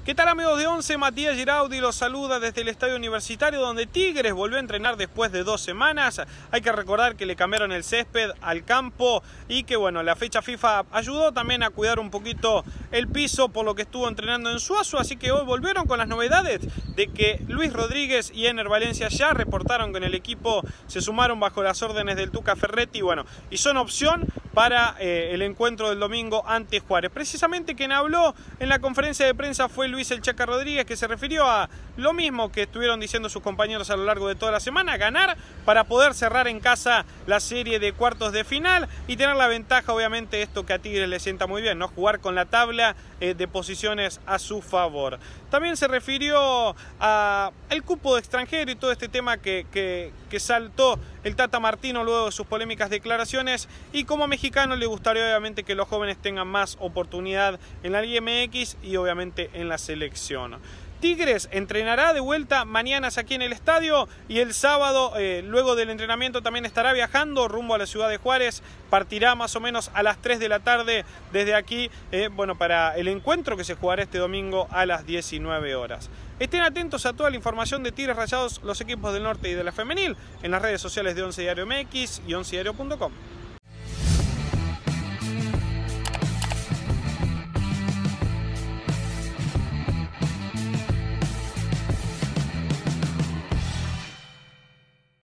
¿Qué tal, amigos de Once? Matías Giraudi los saluda desde el Estadio Universitario, donde Tigres volvió a entrenar después de 2 semanas. Hay que recordar que le cambiaron el césped al campo y que bueno, la fecha FIFA ayudó también a cuidar un poquito el piso, por lo que estuvo entrenando en Suazo. Así que hoy volvieron con las novedades de que Luis Rodríguez y Ener Valencia ya reportaron que en el equipo se sumaron bajo las órdenes del Tuca Ferretti, y son opción para el encuentro del domingo ante Juárez. Precisamente quien habló en la conferencia de prensa fue Luis El Chaca Rodríguez, que se refirió a lo mismo que estuvieron diciendo sus compañeros a lo largo de toda la semana: ganar para poder cerrar en casa la serie de cuartos de final y tener la ventaja, obviamente, esto que a Tigres le sienta muy bien, ¿no? Jugar con la tabla de posiciones a su favor. También se refirió al cupo de extranjero y todo este tema que saltó el Tata Martino luego de sus polémicas declaraciones, y como mexicano le gustaría obviamente que los jóvenes tengan más oportunidad en la Liga MX y obviamente en la selección. Tigres entrenará de vuelta mañana aquí en el estadio y el sábado, luego del entrenamiento, también estará viajando rumbo a la ciudad de Juárez. Partirá más o menos a las 3 de la tarde desde aquí, para el encuentro que se jugará este domingo a las 19 horas. Estén atentos a toda la información de Tigres Rayados, los equipos del norte y de la femenil, en las redes sociales de Once Diario MX y oncediario.com.